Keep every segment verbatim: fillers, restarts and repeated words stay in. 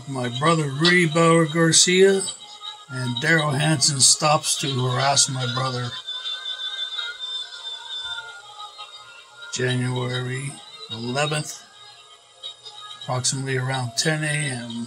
my brother Rudy Bauer Garcia, and Darrel Hanson stops to harass my brother. January eleventh, approximately around ten A M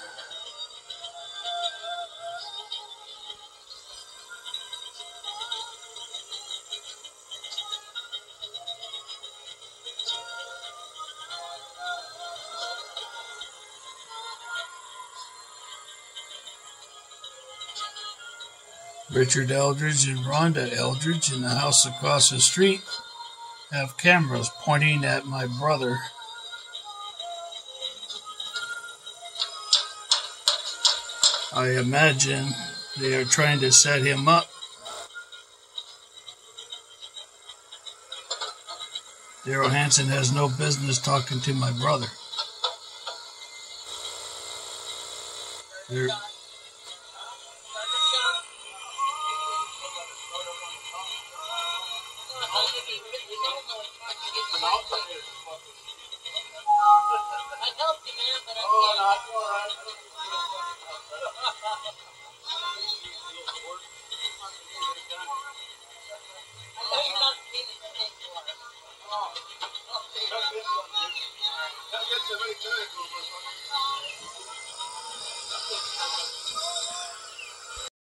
Richard Eldridge and Rhonda Eldridge in the house across the street have cameras pointing at my brother. I imagine they are trying to set him up. Darrel Hanson has no business talking to my brother. They're I helped you, man, but I can't. Oh, no, it's all right. I know you're not being a snake for us. Oh, I'll get somebody to